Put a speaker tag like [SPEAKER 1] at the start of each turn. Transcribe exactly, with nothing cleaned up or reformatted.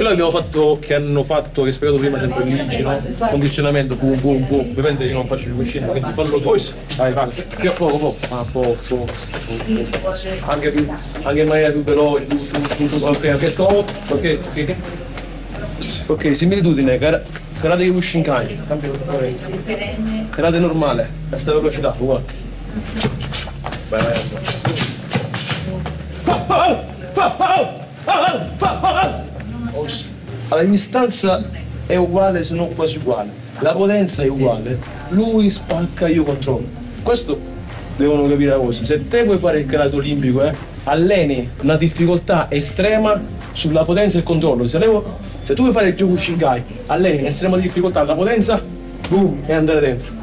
[SPEAKER 1] Perché noi abbiamo fatto, che hanno fatto, che hai spiegato prima sempre lì, no? Condizionamento, boom, boom, boom. Ovviamente io non faccio il machine, quindi fallo tu. Vai, vai. Più a poco, poco. Ah, poco, poco. Anche, più, anche in maniera più veloce, più, più, più, ok, ok, ok, ok. Ok, similitudine, car karate Kyushinkai, cambio per karate normale, a questa velocità, uguale. Bello. Allora, l'instanza è uguale, se non quasi uguale. La potenza è uguale. Lui spacca, io controllo. Questo devono capire la cosa. Se te vuoi fare il karate olimpico, eh, alleni una difficoltà estrema sulla potenza e il controllo. Se, levo, se tu vuoi fare il Kyokushinkai, alleni in estrema difficoltà la potenza, boom, e andare dentro.